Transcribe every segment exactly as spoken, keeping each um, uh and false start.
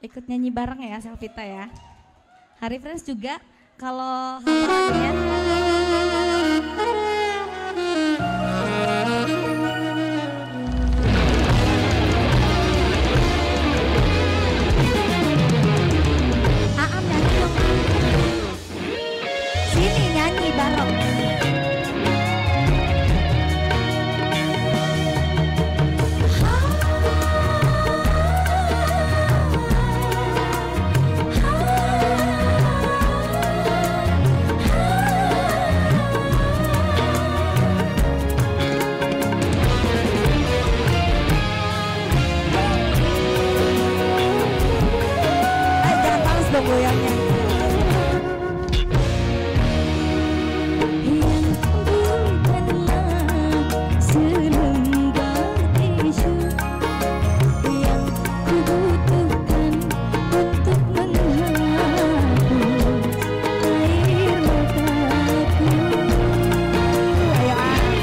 ikut nyanyi bareng ya Selvita ya. Hari Friends juga kalau hafalannya Aam nyanyi dong. Sini nyanyi bareng. Goyangnya yang bukanlah selembar tisu yang kubutuhkan untuk menghapus air mataku. Ayo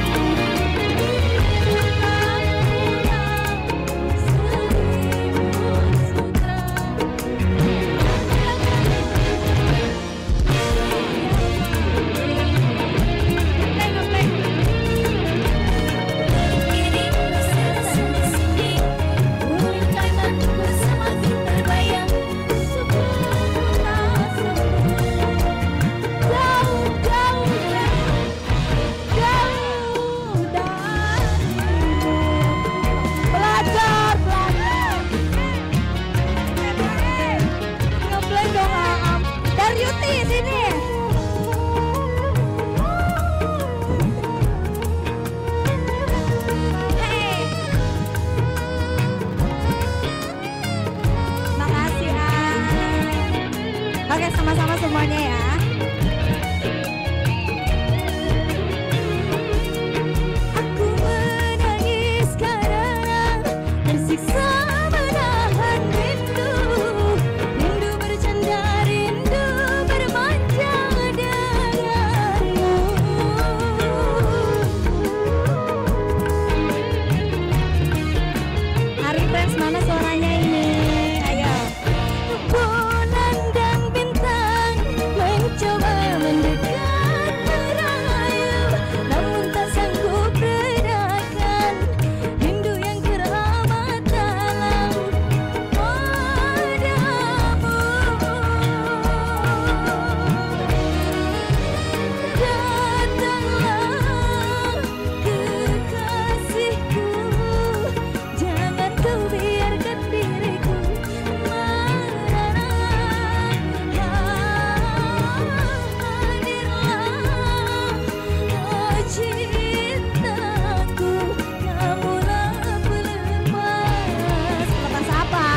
sama-sama semuanya ya. Aku menangis karena tersiksa menahan rindu. Rindu bercanda, rindu bermanja denganmu. Hari Friends mana suaranya ini? Ayo. Coba mendekat merayu, namun tak sanggup redakan rindu yang teramat dalam padamu. Datanglah kekasihku, jangan kau biarkan diriku cintaku, kamulah pelepas. Lepas apa?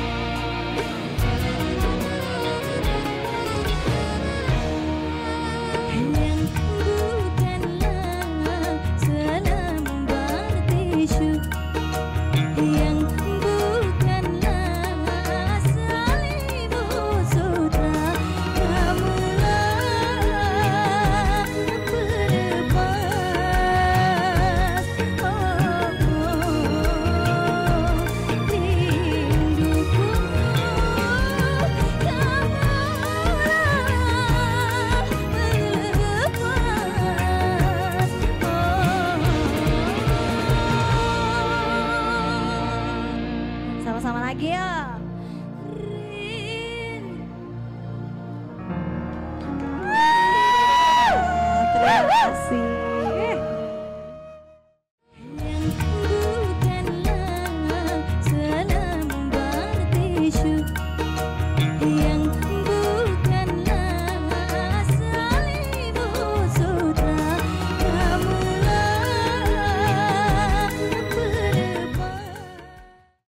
Yang bukanlah selembar tisu, yang bukanlah selimut sutra, kamulah pelepas. Sama-sama lagi ya. Terima kasih.